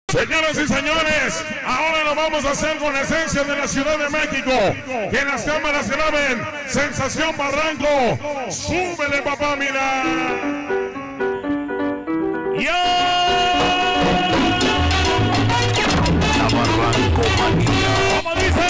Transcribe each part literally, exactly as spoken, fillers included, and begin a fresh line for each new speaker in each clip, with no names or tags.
Señoras y señores, ahora lo vamos a hacer con la esencia de la Ciudad de México. Que las cámaras graben Sensación Barranco. Súbele, papá, mira. ¡Ya!
La Barranco Manía.
¿Cómo dice?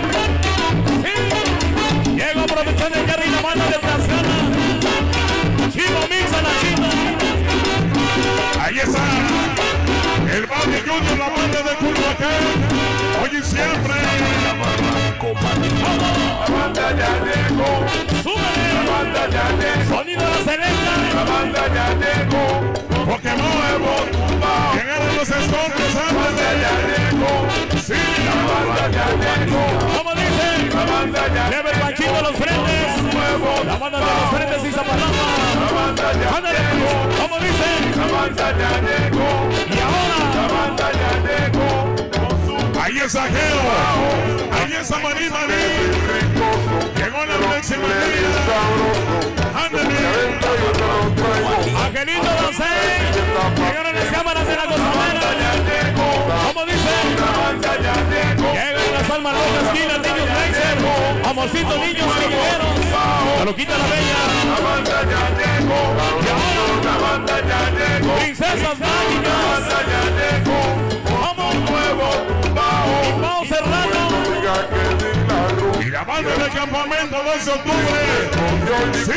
Sí. Llego aprovechando el carro y la banda de Plazana. Chivo Mix a la China. Ahí está. El Bobby Junior, la banda de Culhuacán. Hoy y siempre.
La Barranco Manía.
La banda ya llegó.
¡Súbele!
La banda ya llegó.
Sonido de la Selena.
La banda ya llegó.
Pokémon.
Nuevo tumbao.
Llegaron los escortes
La banda
antes.
ya llegó.
Sí.
La banda ya llegó.
¿Cómo dice?
La banda ya
Lleva el Panchito a los frentes.
Nuevo
La banda de los frentes y Zapalapa.
La banda ya
Ándale.
llegó.
¿Cómo dice?
La banda ya llegó.
Y ahora.
La banda ya llegó. Con su
Ahí es Ajeo. Ahí es Maní Maní.
ricoso.
Llegó la Alexi María. Ándale. Angelito Dosey. Llegaron las cámaras de la Gozadera. ¿Cómo dice?
La banda ya llegó.
Llegan las almas locas, Kila, niños Blazer. Amorcito, niños callejeros. La loquita la bella.
La banda ya llegó.
Y ahora.
La banda ya llegó.
Princesas
La
mágicas.
banda ya llegó.
Vamos.
Nuevo tumbao.
Vamos Serrano.
Diga que di la
Y la banda del campamento dos de octubre. Sí.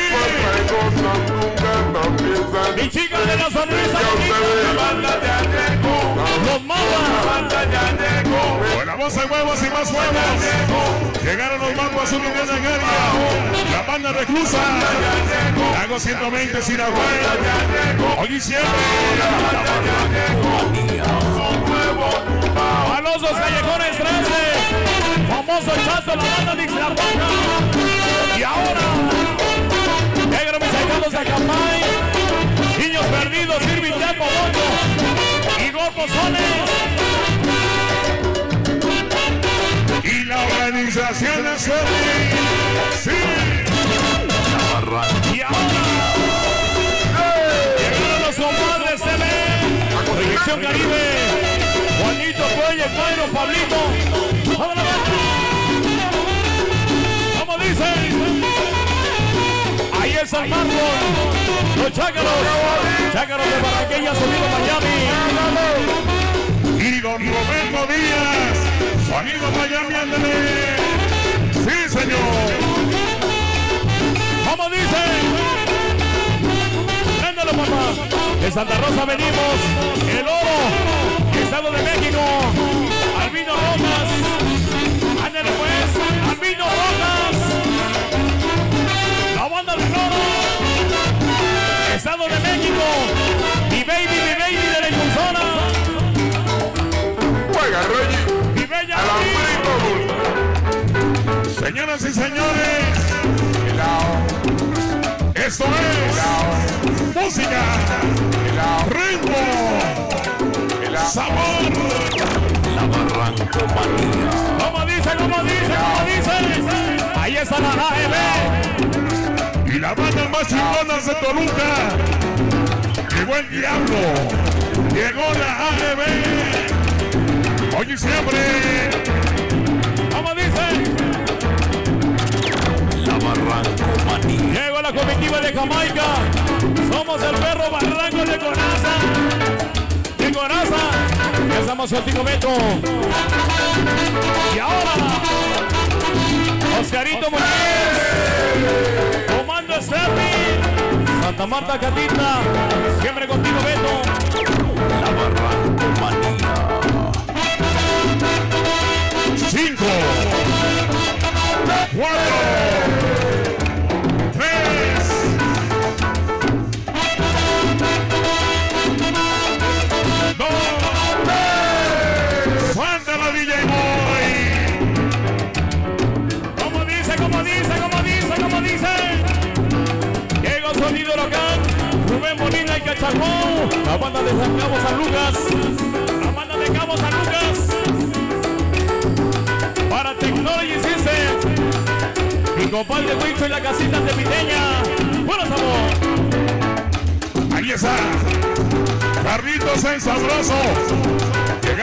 Mi chica de la sonrisa bonita.
La banda ya llegó.
Los
La
mapas.
banda ya llegó.
Con la voz de huevos y más huevos. Llegaron los mapas Azul y de Nagaria. La banda reclusa. Lago ciento veinte Siragüey. Hoy y siempre.
Nuevo tumbao.
Malosos Callejones trece. Famoso Chato, la banda de Ixla Roja. Y ahora. Negro mis sacados de Acambay. Niños perdidos, Irving Tempo Moto. Y Gorpozones. Y la organización de Sony. Sí.
La Barranco
Y ahora. Llegaron los compadres T V. Proyección Caribe. Juanito Cuelle, Cairo, Pablito. ¡Vamos a la banda! ¿Cómo dicen? Ahí es San Marcos. Los Chácaros. Chácaros de Barranquilla, sonido Miami. Y don Roberto Díaz. Sonido Miami, ándale. Sí, señor. ¿Cómo dicen? Ándale, papá. De Santa Rosa venimos. El Oro. Estado de México. Albino Rojas. Ándale pues. Albino Rojas. La banda del Oro. Estado de México. Mi baby, mi baby de la impulsora.
Juega, Reggie.
Mi bella
Alambrito.
Señoras y señores, esto es música, ritmo, sabor.
La Barranco Manía.
¿Cómo dice? ¿Cómo dice? ¿Cómo dice? Ahí está la A G B. Y la banda más chingona de Toluca. Llegó el diablo. Llegó la A G B. Hoy y siempre. ¿Cómo dice?
La Barranco Manía.
Llegó la comitiva de Jamaica. Somos el perro Barranco de Conaza. De Conaza. Ya estamos contigo, Beto. Y ahora, Oscarito Muñiz. Comando Steffi. Santa Marta Catita. Siempre contigo, Beto.
La Barranco Manía.
Cinco. Cuatro. Tres. Dos. Suéltala, D J Boy. ¿Cómo dice? ¿Cómo dice? ¿Cómo dice? ¿Cómo dice? Llega el sonido local. Rubén Molina y Cachacón. La banda de San Cabo San Lucas. La banda de Cabo San Lucas. Para Technology System. Mi compadre Huicho y la casita de Piteña. Bueno, sabor. Ahí está. Carlitos en sabroso.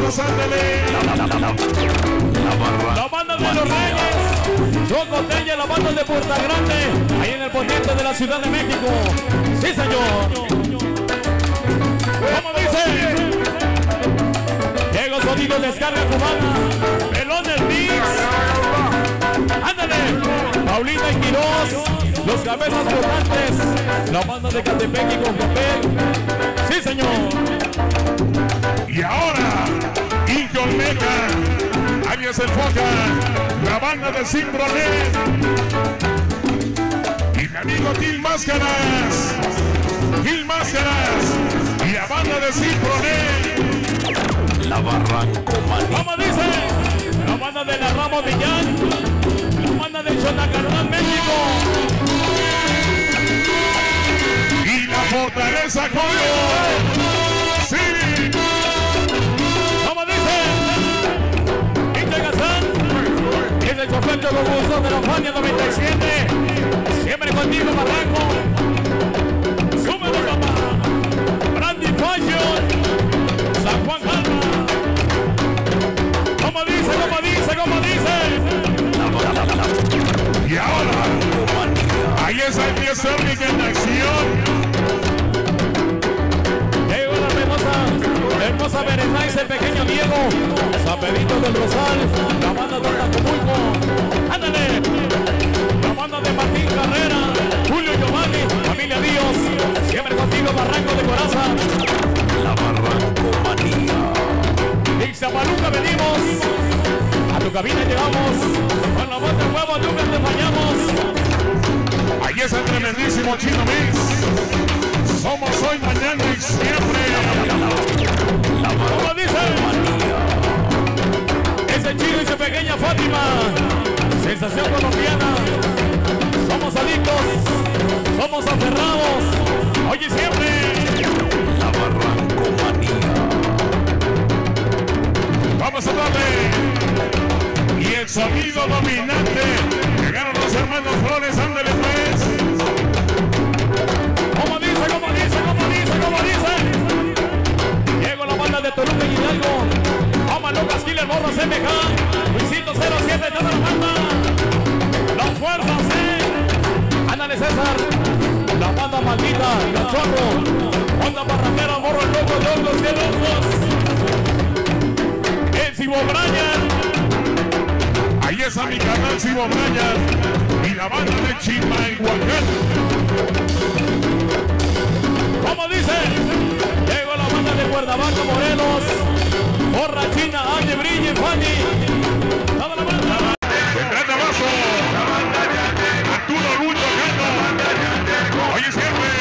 hermanos, ándale.
La, la, la, la, la barra.
La banda de los Reyes, Chocoteña, la banda de Puerta Grande, ahí en el poniente de la Ciudad de México. Sí, señor. ¿Cómo dice? Diego Sonido, descarga cubana, Pelón del Mix. Ándale, Paulina y Quirós, los cabezas flotantes, la banda de Catepec y Concapel. Sí, señor.
Y ahora, Inca Olmeca, alias El Foca, la banda de Cimbronet. Y mi amigo Gil Máscaras, Gil Máscaras, y la banda de Cimbronet.
La Barranco Manía.
¿Cómo dice? La banda de la Ramos Villán, la banda de Chonacarnal, México.
Y la Fortaleza Coyo. Sí.
¿Cómo dice? Inca Gazán, es el chofer Choco Gusto de la Fania noventa y siete. Siempre contigo, Barranco. Súbelo, papá. Brandy Fashion, San Juan Jalma. ¿Cómo dice? ¿Cómo dice? ¿Cómo dice?
La, la, la, la, la.
Y ahora,
Barranco Manía.
ahí está el diez térmica en acción.
Llegó la hermosa, hermosa Berenice, el pequeño Diego, San Pedrito del Rosal, la banda de Tacumulco. Ándale, la banda de Martín Carrera, Julio Giovanni, familia Dios, siempre contigo, Barranco de Coraza.
La Barranco Manía.
Ixtapaluca venimos, a tu cabina llegamos, con la voz del huevo nunca te fallamos.
Ahí es el tremendísimo Chino Mix. Somos hoy, mañana y siempre.
La
¿Cómo
Barranco
dice?
Manía.
Ese Chino y su pequeña Fátima, sensación colombiana. Somos adictos, somos aferrados, oye siempre.
La Barranco Manía.
Vamos a darle. Y el sonido dominante. Llegaron los hermanos Flores, ándale pues.
¿Cómo dice? ¿Cómo dice? ¿Cómo dice? ¿Cómo dice? Llegó la banda de Toluca y Hidalgo. Vamos, Lucas Killer, Borras M K. Luisito cero siete, toda la banda. La fuerza C. Ándale César. La banda maldita, Cachorro. Onda Barrandera, Morro el Loco, Locos y Locos. El Cibo Brian.
Ahí está mi canal Cibo Brian. Y la banda de Chimalhuacán.
¿Cómo dice? Llegó la banda de Cuernavaca, Morelos. Borrachina, Ande, Brille, Fanny. Toda la banda.
Vendrán de abajo. Arturo Lucho Cano. Oye siempre.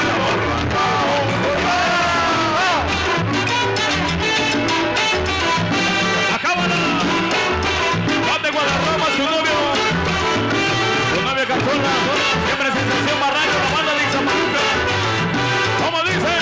Acábala. Juan de Guadarrama, su novio. Su novio Cachorra. Siempre sensación Barranco, la banda de Ixtapaluca. ¿Cómo dice?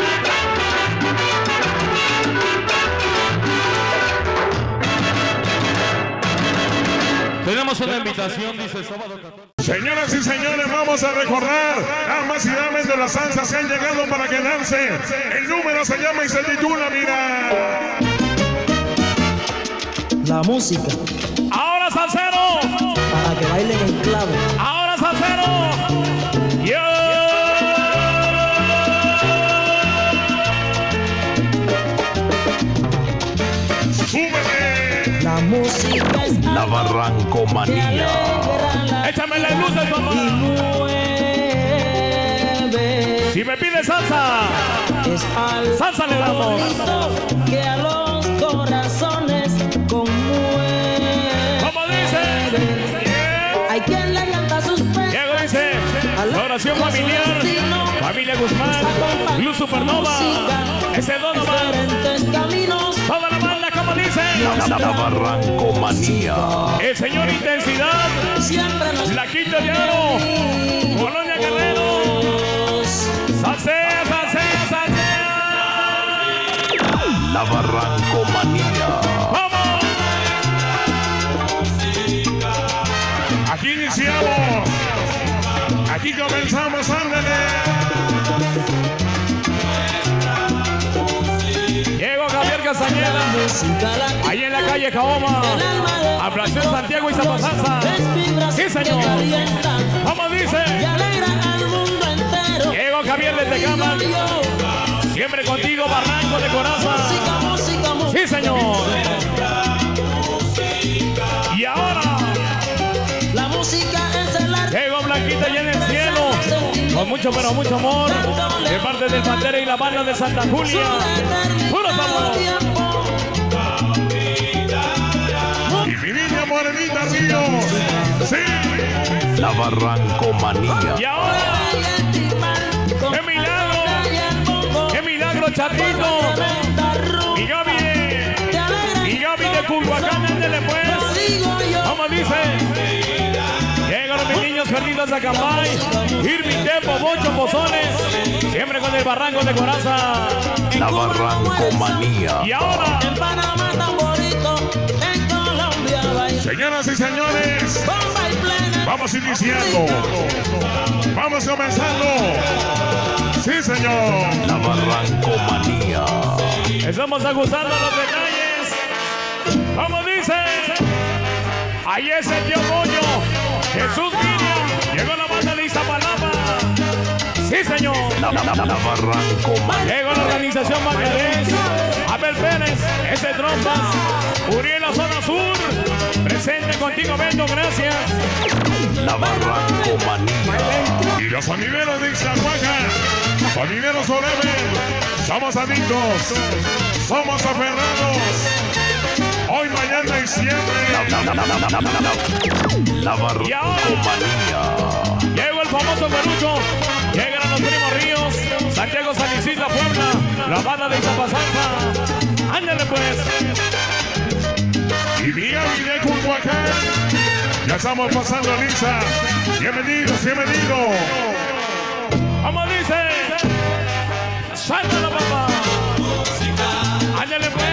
Tenemos una invitación, dice el sábado catorce.
Señoras y señores, vamos a recordar damas y damas de las salsas que han llegado para quedarse. El número se llama y se titula, mira.
La música
Ahora salsero.
para que bailen en clave.
Ahora salsero. Yo.
Súbete.
La música es
La Barranco Manía.
Échame las luces,
y
papá.
mueve.
Si me pide salsa,
Es algo
salsa le damos.
que a los corazones conmueve.
¿Cómo dice? Yeah.
Hay quien le canta sus penas.
Diego dice, la oración familiar, familia Guzmán, Luz Supernova, ese Donovan,
Diferentes caminos.
toda la banda, como dice,
La, la, la Barranco Manía.
el señor Intensidad,
Siempre nos
la Quinta de Oro, Colonia Guerrero, salsea, salsea, salsea.
La Barranco Manía.
¡Vamos!
Aquí iniciamos. Aquí comenzamos, ándale.
Llegó Javier Castañeda, ahí en la calle Caoma, a Placer Santiago y Zapasanza. Sí, señor. ¿Cómo dice? Diego Javier de Tecama, siempre contigo, Barranco de Coraza. Sí, señor. Y ahora,
la música es el arte.
Diego Blanquita y en el cielo, con mucho pero mucho amor, de parte del Pantera y la banda de Santa Julia. Puro amor.
Y mi niña Morenita Ríos. Sí.
La Barrancomanía.
Y ahora, ¡qué milagro! ¡Qué milagro, Chatito! Y Gaby, y Gaby de Culhuacán, ándele pues. ¿Cómo dice? Llegaron mis niños perdidos a Cambay, Irving Tempo, Bocho Pozones, siempre con el Barranco de Coraza.
La Barrancomanía.
Y ahora,
En Panamá tan bonito, en Colombia baila.
Señoras y señores,
Bomba y plena.
vamos iniciando. Vamos comenzando. Sí, señor.
La Barrancomanía.
estamos ajustando los detalles. ¿Cómo dice? Ahí es el tío Moño, Jesús Viña, llegó la banda de Iztapalapa. Sí, señor.
La, la, la, la Barrancomanía.
Llegó la organización Bangladesh, Abel Pérez, ese Trompas, Uriel la zona sur, presente contigo, Bendo, gracias.
La Barrancomanía.
Y los sonideros de Ixtahuaca, sonideros Oleven, somos adictos, somos aferrados. Hoy, mañana y siempre.
La, la, la, la, la, la, la, la. La Barrancomanía.
Llegó el famoso Guarucho, llegan los primos Ríos, Santiago San Isidro, Puebla, la banda de Zapasanza. Ándale pues.
Y mi Gaby de Culhuacán, ya estamos pasando lista. Bienvenidos, bienvenidos.
¿Cómo dice? ¡Sáltalo, papá! Ándale pues.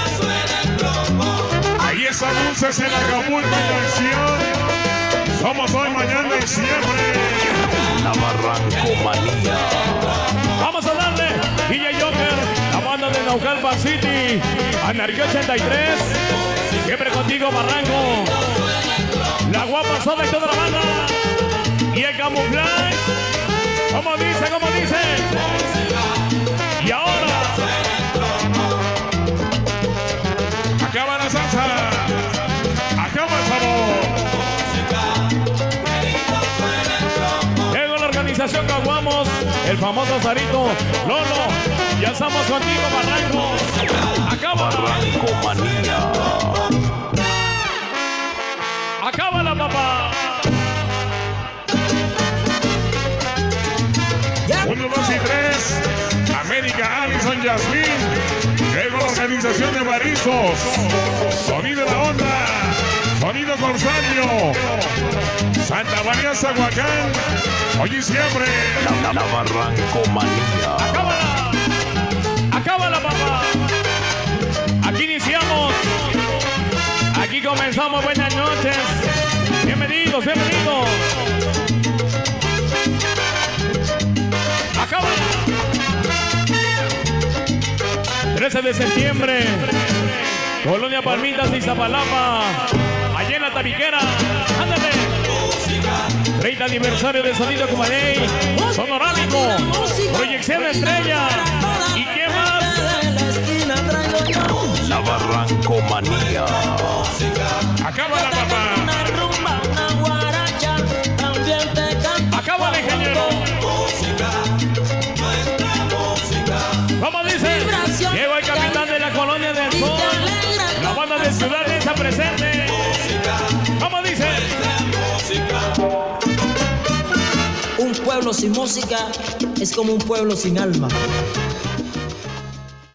Ahí está Dulces en Acapulco, canción. Somos hoy, mañana y siempre.
La Barrancomanía.
Vamos a darle D J Joker, la banda de Naucalpan City, Anarquía ochenta y tres, siempre contigo, Barranco, la guapa soda y toda la banda, y el camuflaje, como dice, como dice, y ahora,
Acaba la salsa, acaba el sabor.
llegó la organización Caguamos, el famoso Sarito, Lolo, ya estamos contigo, Barranco, acaba,
Barrancomanía.
acaba la papá.
Uno, dos y tres. América, Alison, Yasmín. Llegó la organización de Barizos. Sonido de la onda. Sonido Corsario. Santa María, Zahuacán. Hoy y siempre.
La, la, la Barrancomanía.
¡Acábala! ¡Acábala, papá! Aquí iniciamos. Aquí comenzamos. Buenas noches. Bienvenidos, bienvenidos. ¡Acábala! trece de septiembre. Colonia Palmitas de Iztapalapa. Allá en la Tabiquera. ¡Ándale! treinta aniversario de Sonido Cumaney, Sonorámico, Proyección Estrella. ¿Y qué más?
La Barrancomanía.
Acaba la papá.
Acaba el ingeniero. ¿Cómo dice? Llevo el capitán de la Colonia del Sol. La banda de Ciudad está presente. ¿Cómo dice?
Un pueblo sin música es como un pueblo sin alma.